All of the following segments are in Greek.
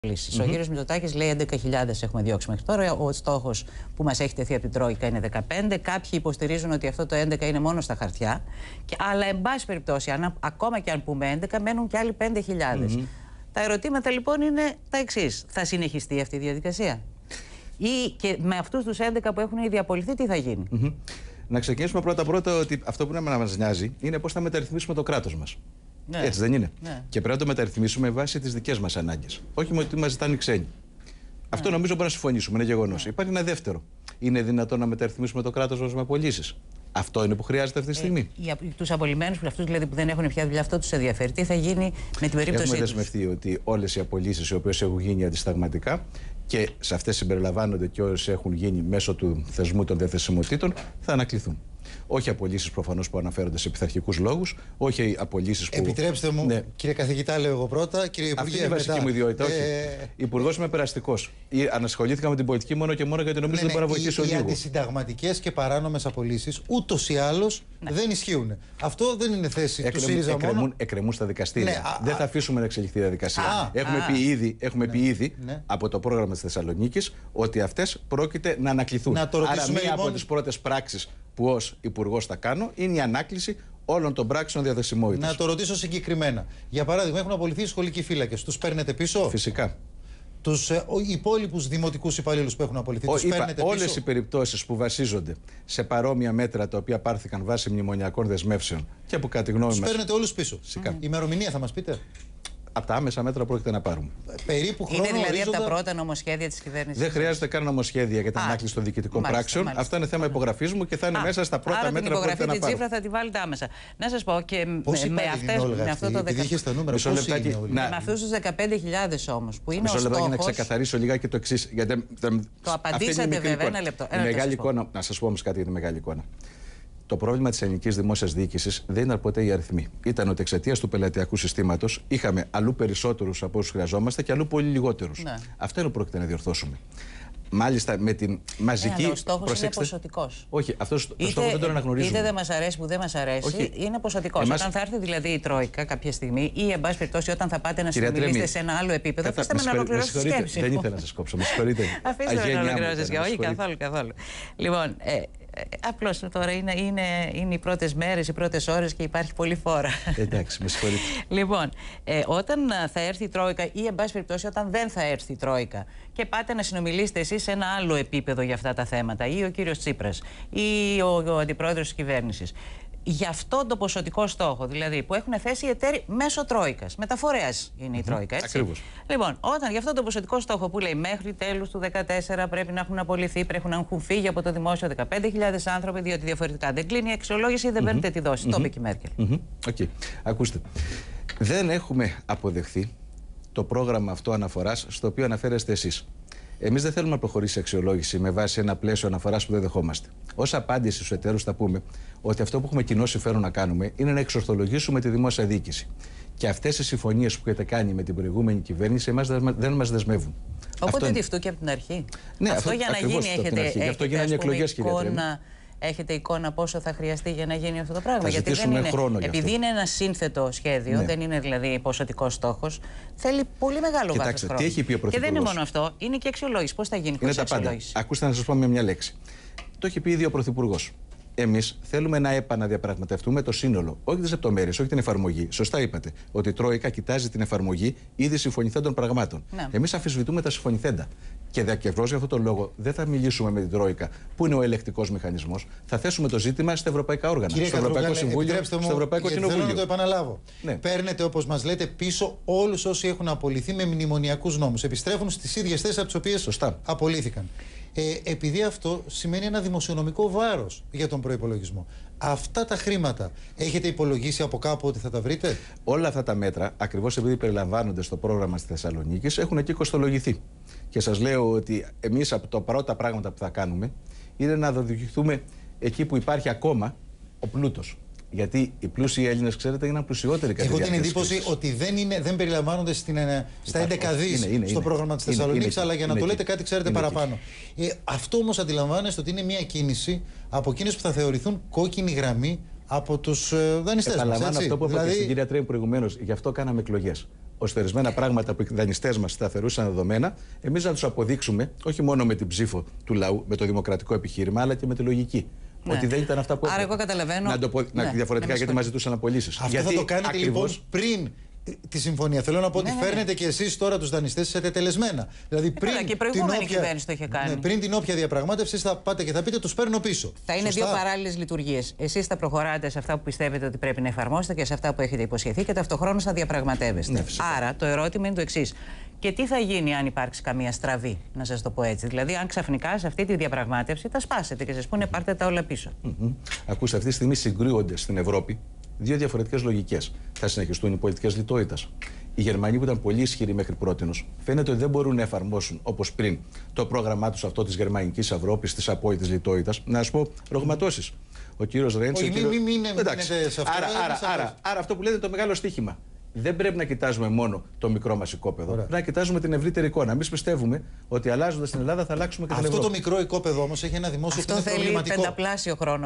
Ο κύριος Μητσοτάκης λέει 11.000 έχουμε διώξει μέχρι τώρα. Ο στόχος που μας έχει τεθεί από την Τρόικα είναι 15. Κάποιοι υποστηρίζουν ότι αυτό το 11 είναι μόνο στα χαρτιά. Αλλά, εν πάση περιπτώσει, ακόμα και αν πούμε 11, μένουν και άλλοι 5.000. Τα ερωτήματα λοιπόν είναι τα εξής. Θα συνεχιστεί αυτή η διαδικασία? Ή και με αυτούς τους 11 που έχουν ήδη απολυθεί, τι θα γίνει? Να ξεκινήσουμε πρώτα-πρώτα ότι αυτό που να μας νοιάζει είναι πώς θα μεταρρυθμίσουμε το κράτος μας. Ναι. Έτσι δεν είναι? Ναι. Και πρέπει να το μεταρρυθμίσουμε με βάση τις δικές μας ανάγκες. Όχι με ότι μας ζητάνε οι ξένοι. Αυτό νομίζω μπορούμε να συμφωνήσουμε, είναι γεγονός. Υπάρχει ένα δεύτερο. Είναι δυνατόν να μεταρρυθμίσουμε το κράτος μας με απολύσεις? Αυτό είναι που χρειάζεται αυτή τη στιγμή. Τους απολυμμένους, αυτούς δηλαδή που δεν έχουν πια δουλειά, αυτό τους ενδιαφέρει. Τι θα γίνει με την περίπτωση? Έχουμε δεσμευτεί ότι όλες οι απολύσεις οι οποίες έχουν γίνει αντισταγματικά, και σε αυτές συμπεριλαμβάνονται και όσες έχουν γίνει μέσω του θεσμού των διαθεσιμοτήτων, θα ανακληθούν. Όχι απολύσεις προφανώς που αναφέρονται σε πειθαρχικούς λόγους, όχι απολύσεις που. Επιτρέψτε μου, ναι. Κύριε καθηγητά, λέω εγώ πρώτα. Κύριε Υπουργέ, αυτή είναι η βασική μου ιδιότητα. Όχι. Υπουργός είμαι περαστικός. Ανασχολήθηκα με την πολιτική μόνο και μόνο γιατί νομίζω ότι δεν μπορεί να βοηθήσω λίγο. Οι αντισυνταγματικές και παράνομες απολύσεις ούτως ή άλλως δεν ισχύουν. Αυτό δεν είναι θέση του ΣΥΡΙΖΑ μόνο. Εκκρεμούν στα δικαστήρια. Δεν θα αφήσουμε να εξελιχθεί η διαδικασία. Έχουμε πει ήδη από το πρόγραμμα της Θεσσαλονίκης ότι αυτές πρόκειται να ανακληθούν. Άρα, μία από τις πρώτες πράξεις που ως υπουργός θα κάνω είναι η ανάκληση όλων των πράξεων διαθεσιμότητας. Να το ρωτήσω συγκεκριμένα. Για παράδειγμα, έχουν απολυθεί οι σχολικοί φύλακες. Τους παίρνετε πίσω? Φυσικά. Τους υπόλοιπους δημοτικούς υπαλλήλους που έχουν απολυθεί, τους παίρνετε πίσω? Όλες οι περιπτώσεις που βασίζονται σε παρόμοια μέτρα τα οποία πάρθηκαν βάσει μνημονιακών δεσμεύσεων και που κατά τη γνώμη μας. Τους παίρνετε όλους πίσω. Η ημερομηνία θα μας πείτε? Από τα άμεσα μέτρα πρόκειται να πάρουμε. Περίπου χρόνο είναι δηλαδή ορίζοντα... από τα πρώτα νομοσχέδια της κυβέρνησης? Δεν χρειάζεται καν νομοσχέδια για την ανάκληση των διοικητικών πράξεων. Αυτό είναι θέμα υπογραφής μου και θα είναι μέσα στα πρώτα μέτρα που πρόκειται να πάρουμε. Άρα την υπογραφή, την τσίφρα θα τη βάλετε άμεσα. Να σας πω και με αυτό το 15.000. Με αυτούς τους 15.000 όμως που είναι ο στόχος. Για να ξεκαθαρίσω λιγάκι το εξής. Το απαντήσατε βέβαια, ένα λεπτό. Να σας πω όμως κάτι για τη μεγάλη εικόνα. Το πρόβλημα της ελληνικής δημόσιας διοίκησης δεν ήταν ποτέ οι αριθμοί. Ήταν ότι εξαιτίας του πελατειακού συστήματος είχαμε αλλού περισσότερους από όσους χρειαζόμαστε και αλλού πολύ λιγότερους. Ναι. Αυτό είναι που πρόκειται να διορθώσουμε. Μάλιστα με την μαζική. Ο στόχος είναι ποσοτικός. Όχι, αυτό το στόχο δεν τον αναγνωρίζουμε. Είτε δεν μας αρέσει που δεν μας αρέσει, είναι ποσοτικός. Όταν θα έρθει δηλαδή η Τρόικα κάποια στιγμή ή, εν πάση περιπτώσει, όταν θα πάτε να συνομιλήσετε σε ένα άλλο επίπεδο, αφήστε με να ολοκληρώσω τη σκέψη. Δεν ήθελα να σας κόψω, με συγχωρείτε. Αφήστε με να ολοκληρώσω τη σκέψη. Όχι, καθόλου. Λοιπόν. Απλώς τώρα είναι οι πρώτες μέρες, οι πρώτες ώρες και υπάρχει πολλή φόρα. Εντάξει, με συγχωρείτε. Λοιπόν, όταν θα έρθει η Τρόικα ή, εν πάση περιπτώσει, όταν δεν θα έρθει η Τρόικα και πάτε να συνομιλήσετε εσείς σε ένα άλλο επίπεδο για αυτά τα θέματα, ή ο κύριος Τσίπρας ή ο αντιπρόεδρος της κυβέρνησης, για αυτό το ποσοτικό στόχο, δηλαδή που έχουν θέσει οι εταίροι μέσω Τρόικας. Μεταφορέας είναι η Τρόικα, έτσι. Ακριβώς. Λοιπόν, όταν για αυτό το ποσοτικό στόχο που λέει μέχρι τέλους του 2014 πρέπει να έχουν απολυθεί, πρέπει να έχουν φύγει από το δημόσιο 15.000 άνθρωποι, διότι διαφορετικά δεν κλείνει η αξιολόγηση ή δεν παίρνετε τη δόση. Το είπε και η Μέρκελ. Ακούστε. Δεν έχουμε αποδεχθεί το πρόγραμμα αυτό αναφοράς στο οποίο αναφέρεστε εσείς. Εμείς δεν θέλουμε να προχωρήσει η αξιολόγηση με βάση ένα πλαίσιο αναφοράς που δεν δεχόμαστε. Ως απάντηση στους εταίρους θα πούμε ότι αυτό που έχουμε κοινό συμφέρον να κάνουμε είναι να εξορθολογήσουμε τη δημόσια διοίκηση. Και αυτές οι συμφωνίες που έχετε κάνει με την προηγούμενη κυβέρνηση εμάς δεν μας δεσμεύουν. Οπότε τυφτού και από την αρχή. Ναι, αυτό για να γίνει έχετε έχετε εικόνα πόσο θα χρειαστεί για να γίνει αυτό το πράγμα? Γιατί δεν είναι, επειδή είναι ένα σύνθετο σχέδιο, δεν είναι δηλαδή ποσοτικός στόχος, θέλει πολύ μεγάλο βάθος χρόνου. Τι έχει πει ο Πρωθυπουργός? Και δεν είναι μόνο αυτό, είναι και αξιολόγηση. Πώς θα γίνει χωρίς αξιολόγηση? Ακούστε να σας πω με μια λέξη. Το έχει πει ήδη ο Πρωθυπουργός. Εμείς θέλουμε να επαναδιαπραγματευτούμε το σύνολο, όχι τις λεπτομέρειες, όχι την εφαρμογή. Σωστά είπατε ότι η Τρόικα κοιτάζει την εφαρμογή ήδη συμφωνηθέντων πραγμάτων. Ναι. Εμείς αμφισβητούμε τα συμφωνηθέντα. Και ακριβώς για αυτόν τον λόγο δεν θα μιλήσουμε με την Τρόικα, που είναι ο ελεκτικός μηχανισμός. Θα θέσουμε το ζήτημα στα ευρωπαϊκά όργανα. Κύριε στο Ευρωπαϊκό Συμβούλιο, στο Ευρωπαϊκό Κοινοβούλιο. Θέλω να το επαναλάβω. Ναι. Παίρνετε, όπως μας λέτε, πίσω όλους όσοι έχουν απολυθεί με μνημονιακούς νόμους. Επιστρέφουν στις ίδιες θέσεις από τις οποίες απολύθηκαν. Επειδή αυτό σημαίνει ένα δημοσιονομικό βάρος για τον προϋπολογισμό. Αυτά τα χρήματα έχετε υπολογίσει από κάπου ότι θα τα βρείτε? Όλα αυτά τα μέτρα, ακριβώς επειδή περιλαμβάνονται στο πρόγραμμα στη Θεσσαλονίκη, έχουν εκεί κοστολογηθεί. Και σας λέω ότι εμείς από τα πρώτα πράγματα που θα κάνουμε είναι να οδηγηθούμε εκεί που υπάρχει ακόμα ο πλούτος. Γιατί οι πλούσιοι Έλληνες, ξέρετε, είναι πλουσιότεροι κατά τη διάρκεια. Έχω την εντύπωση ότι δεν περιλαμβάνονται στα 11 δις στο πρόγραμμα της Θεσσαλονίκης, αλλά για να το λέτε κάτι, ξέρετε παραπάνω. Αυτό όμως αντιλαμβάνεστε ότι είναι μια κίνηση από εκείνες που θα θεωρηθούν κόκκινη γραμμή από τους δανειστές μας. Επαναλαμβάνω αυτό που είπα και στην κυρία Τρέμ προηγουμένως. Γι' αυτό κάναμε εκλογές. ώστε ορισμένα πράγματα που οι δανειστές μας τα θεωρούσαν δεδομένα, εμείς να τους αποδείξουμε, όχι μόνο με την ψήφο του λαού, με το δημοκρατικό επιχείρημα, αλλά και με τη λογική. Ναι. Ότι δεν ήταν αυτά που Άρα, εγώ καταλαβαίνω. Να το πω διαφορετικά, γιατί μας ζητούσαν απολύσεις. Αυτό γιατί θα το κάνετε ακριβώς... λοιπόν πριν τη συμφωνία. Θέλω να πω ότι φέρνετε και εσείς τώρα τους δανειστές σε τετελεσμένα. Δηλαδή πριν και η προηγούμενη κυβέρνηση το είχε κάνει. Ναι, πριν την όποια διαπραγμάτευση θα πάτε και θα πείτε τους παίρνω πίσω. Θα είναι δύο παράλληλες λειτουργίες. Εσείς θα προχωράτε σε αυτά που πιστεύετε ότι πρέπει να εφαρμόσετε και σε αυτά που έχετε υποσχεθεί και ταυτοχρόνως θα διαπραγματεύεστε. Ναι, άρα το ερώτημα είναι το εξής. Και τι θα γίνει αν υπάρξει καμία στραβή, να σας το πω έτσι. Δηλαδή, αν ξαφνικά σε αυτή τη διαπραγμάτευση τα σπάσετε και σας πούνε πάρτε τα όλα πίσω. Ακούστε, αυτή τη στιγμή συγκρούονται στην Ευρώπη δύο διαφορετικές λογικές. Θα συνεχιστούν οι πολιτικές λιτότητας. Οι Γερμανοί που ήταν πολύ ισχυροί μέχρι πρότινος, φαίνεται ότι δεν μπορούν να εφαρμόσουν όπως πριν το πρόγραμμά τους αυτό της γερμανικής Ευρώπης, της απόλυτης λιτότητας. Να σας πω ρογματώσεις. Ο κύριος Ρέντσι. Μην σε αυτό. Άρα αυτό που λέτε είναι το μεγάλο στοίχημα. Δεν πρέπει να κοιτάζουμε μόνο το μικρό μας οικόπεδο. Πρέπει να κοιτάζουμε την ευρύτερη εικόνα. Εμείς πιστεύουμε ότι αλλάζοντας την Ελλάδα θα αλλάξουμε και την Ευρώπη. Αυτό το μικρό οικόπεδο όμως έχει ένα δημόσιο που είναι προβληματικό. Αυτό θέλει πενταπλάσιο χρόνο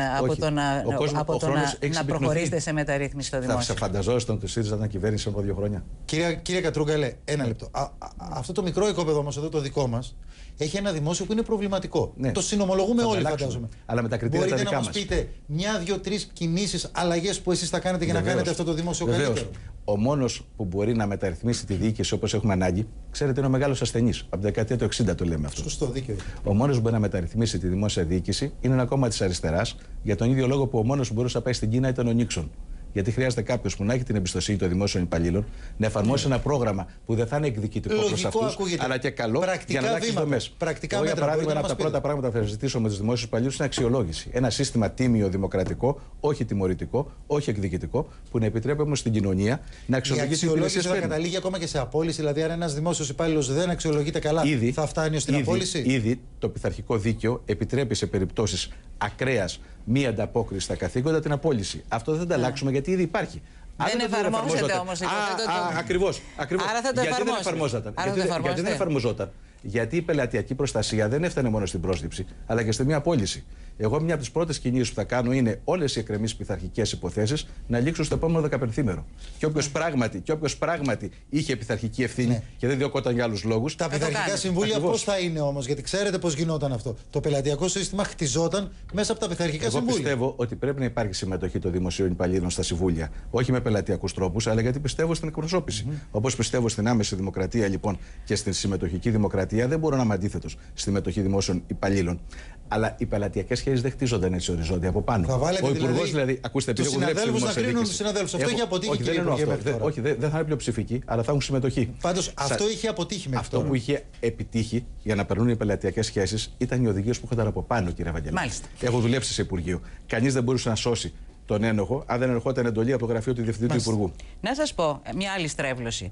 από το να προχωρήσετε σε μεταρρύθμιση στο δημόσιο. Θα φανταζόσασταν ότι η ΣΥΡΙΖΑ ήταν κυβέρνηση από 2 χρόνια. Κύριε Κατρούγκαλε, ένα λεπτό. Αυτό το μικρό οικόπεδο όμως εδώ το δικό μας έχει ένα δημόσιο που είναι προβληματικό. Ναι. Το συνομολογούμε όλοι, φαντάζομαι. Αλλά με τα κριτήρια τα δικά μας. Μπορείτε να μας πείτε 1, 2, 3 κινήσεις, αλλαγές που εσείς θα κάνετε για να κάνετε αυτό το δημόσιο καλύτερο. Ο μόνος που μπορεί να μεταρρυθμίσει τη διοίκηση όπως έχουμε ανάγκη, ξέρετε, είναι ο μεγάλος ασθενής. Από την δεκαετία του 60 το λέμε αυτό. Σωστό, δίκαιο. Ο μόνος που μπορεί να μεταρρυθμίσει τη δημόσια διοίκηση είναι ένα κόμμα της αριστεράς, για τον ίδιο λόγο που ο μόνος που μπορούσε να πάει στην Κίνα ήταν ο Νίξον. Γιατί χρειάζεται κάποιο που να έχει την εμπιστοσύνη των δημόσιων υπαλλήλων να εφαρμόσει ένα πρόγραμμα που δεν θα είναι εκδικητικό προς αυτούς, αλλά και καλό για να αλλάξει δομές. Πρακτικά για παράδειγμα, ένα από τα πρώτα πράγματα που θα συζητήσω με τους δημόσιους υπαλλήλους είναι αξιολόγηση. Ένα σύστημα τίμιο, δημοκρατικό, όχι τιμωρητικό, όχι εκδικητικό, που να επιτρέπει όμως στην κοινωνία να αξιολογήσει τις υπηρεσίες. Η αξιολόγηση θα καταλήγει ακόμα και σε απόλυση. Δηλαδή, αν ένας δημόσιος υπάλληλος δεν αξιολογείται καλά, θα φτάνει στην απόλυση. Ήδη το πειθαρχικό δίκαιο επιτρέπει σε περιπτώσεις ακραίας μη ανταπόκριση στα καθήκοντα την απόλυση. Αυτό δεν θα τα αλλάξουμε γιατί ήδη υπάρχει. Δεν εφαρμόζεται όμως. Ακριβώς. Άρα θα το εφαρμόσετε. Γιατί δεν εφαρμοζόταν. Γιατί η πελατειακή προστασία δεν έφτανε μόνο στην πρόσληψη, αλλά και στη μία απόλυση. Εγώ, μια από τις πρώτες κινήσεις που θα κάνω είναι όλες οι εκκρεμείς πειθαρχικές υποθέσεις να λήξουν στο επόμενο 15μέρο. Και όποιος πράγματι είχε πειθαρχική ευθύνη και δεν διώκονταν για άλλους λόγους. Τα πειθαρχικά συμβούλια πώς θα είναι όμως, γιατί ξέρετε πώς γινόταν αυτό. Το πελατειακό σύστημα χτιζόταν μέσα από τα πειθαρχικά συμβούλια. Εγώ πιστεύω ότι πρέπει να υπάρχει συμμετοχή των δημοσίων υπαλλήλων στα συμβούλια. Όχι με πελατειακούς τρόπους, αλλά γιατί πιστεύω στην εκπροσώπηση. Όπως πιστεύω στην άμεση δημοκρατία λοιπόν και στην συμμετοχική δημοκρατία, δεν μπορώ να είμαι αντίθετος στη συμμετοχή δημόσιων υπαλλήλων. Αλλά οι πελατειακές σχέσεις δεν χτίζονταν έτσι οριζόντια από πάνω. Ο Υπουργός δηλαδή, ακούστε, τους συναδέλφους να κρίνουν τους συναδέλφους. Αυτό έχει αποτύχει, κύριε Υπουργέ. Όχι, δεν θα είναι πλειοψηφικοί, αλλά θα έχουν συμμετοχή. Πάντως αυτό είχε αποτύχει μέχρι τώρα. Αυτό που είχε επιτύχει για να περνούν οι πελατειακές σχέσεις ήταν οι οδηγίες που είχαν από πάνω, κύριε Βαγγελάκη. Έχω δουλέψει σε Υπουργείο. Κανείς δεν μπορούσε να σώσει τον ένοχο αν δεν ερχόταν εντολή από το γραφείο του Διευθυντή του Υπουργού. Να σας πω μια άλλη στρέβλωση.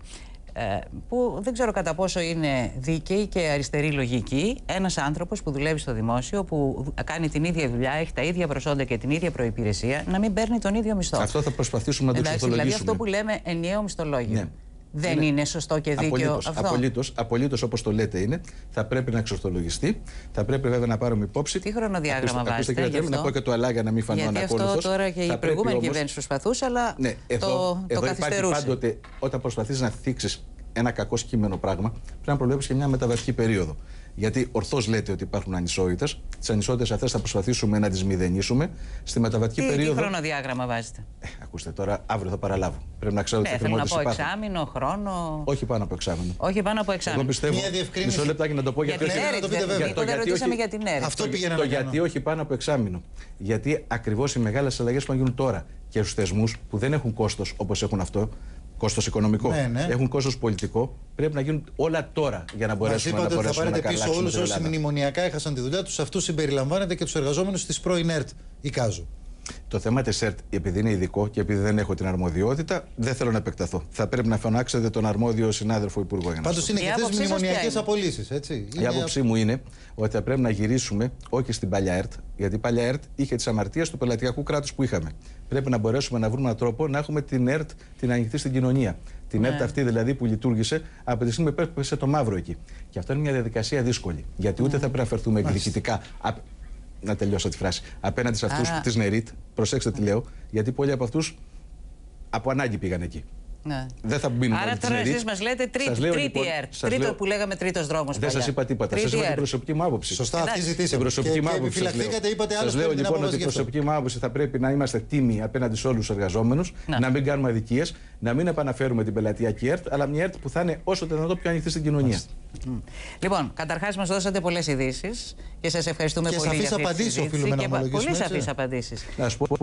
Που δεν ξέρω κατά πόσο είναι δίκαιη και αριστερή λογική. Ένας άνθρωπος που δουλεύει στο δημόσιο, που κάνει την ίδια δουλειά, έχει τα ίδια προσόντα και την ίδια προϋπηρεσία, να μην παίρνει τον ίδιο μισθό. Αυτό θα προσπαθήσουμε να το εξορθολογήσουμε. Δηλαδή αυτό που λέμε ενιαίο μισθολόγιο. Ναι. Δεν είναι σωστό και δίκαιο αυτό. Απολύτως όπως το λέτε είναι. Θα πρέπει να εξορθολογιστεί. Θα πρέπει βέβαια να πάρουμε υπόψη. Τι χρονοδιάγραμμα βάζετε γι' αυτό? Να πω και το αλλά για να μην φανώ ανακόλουθος. Γιατί αυτό τώρα και η προηγούμενη κυβέρνηση προσπαθούσε, αλλά το καθυστερούσε. Πάντοτε όταν προσπαθείς να θίξεις ένα κακό κείμενο πράγμα, πρέπει να προβλέψεις και μια μεταβατική περίοδο. Γιατί ορθώς λέτε ότι υπάρχουν ανισότητες. Τις ανισότητες αυτές θα προσπαθήσουμε να τις μηδενίσουμε. Στη μεταβατική περίοδο. Τι χρονοδιάγραμμα βάζετε? Ακούστε τώρα, αύριο θα παραλάβω. Πρέπει να ξέρω τι θέλω να πω εξάμηνο, χρόνο. Όχι πάνω από εξάμηνο. Όχι πάνω από εξάμηνο. Εγώ πιστεύω. Μισό λεπτάκι να το πω γιατί. Για την ΕΡΤ. Αυτό πήγαινε το γιατί όχι πάνω από εξάμηνο. Γιατί ακριβώς οι μεγάλες αλλαγές που θα γίνουν τώρα και στους θεσμούς που δεν έχουν κόστος όπως έχουν αυτό. Κόστος οικονομικό. Ναι. Έχουν κόστος πολιτικό. Πρέπει να γίνουν όλα τώρα για να μπορέσουμε να θα πάρετε πίσω όλους όσοι μνημονιακά έχασαν τη δουλειά τους. Αυτούς συμπεριλαμβάνετε και τους εργαζόμενους της πρώην ΕΡΤ, εικάζω. Το θέμα της ΕΡΤ, επειδή είναι ειδικό και επειδή δεν έχω την αρμοδιότητα, δεν θέλω να επεκταθώ. Θα πρέπει να φωνάξετε τον αρμόδιο συνάδελφο υπουργό. Πάντως είναι και αυτές μνημονιακές απολύσεις, έτσι. Η άποψή μου είναι ότι θα πρέπει να γυρίσουμε όχι στην παλιά ΕΡΤ, γιατί η παλιά ΕΡΤ είχε τις αμαρτίες του πελατειακού κράτους που είχαμε. Πρέπει να μπορέσουμε να βρούμε έναν τρόπο να έχουμε την ΕΡΤ την ανοιχτή στην κοινωνία. Την ΕΡΤ αυτή δηλαδή που λειτουργήσε από τη στιγμή που έπεσε το μαύρο εκεί. Και αυτό είναι μια διαδικασία δύσκολη. Γιατί ούτε θα πρέπει να φερθούμε εκδικητικά. Να τελειώσω τη φράση. Απέναντι σε αυτούς της ΝΕΡΙΤ, προσέξτε τι λέω, γιατί πολλοί από αυτούς από ανάγκη πήγαν εκεί. Ναι. Δεν θα μπίνουμε. Άρα τώρα εσείς μας λέτε τρίτη ΕΡΤ. Τρίτο που λέγαμε τρίτος δρόμος. Δεν σας είπα τίποτα. Σας είπα την προσωπική μου άποψη. Σωστά, αυτή ζητήσατε. Την προσωπική μου άποψη. Σας λέω λοιπόν ότι η προσωπική μου άποψη θα πρέπει να είμαστε τίμοι απέναντι σε όλους τους εργαζόμενους, να μην κάνουμε αδικίες, να μην επαναφέρουμε την πελατειακή ΕΡΤ, αλλά μια ΕΡΤ που θα είναι όσο το δυνατόν πιο ανοιχτή στην κοινωνία. Λοιπόν, καταρχάς μας δώσατε πολλές ειδήσεις και σας ευχαριστούμε πολύ για αυτή τη συζήτηση. Πολύ σαφείς απαντήσεις οφείλουμε να ομολογήσουμε. Πολύ σαφείς απαντήσεις.